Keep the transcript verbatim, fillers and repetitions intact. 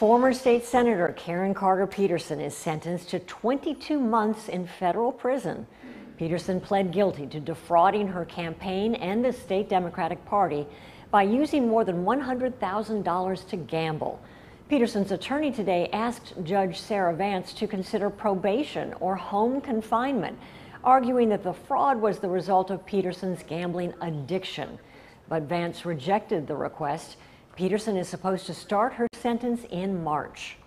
Former state senator Karen Carter Peterson is sentenced to twenty-two months in federal prison. Peterson pled guilty to defrauding her campaign and the state Democratic Party by using more than one hundred thousand dollars to gamble. Peterson's attorney today asked Judge Sarah Vance to consider probation or home confinement, arguing that the fraud was the result of Peterson's gambling addiction. But Vance rejected the request. Peterson is supposed to start her sentence in March.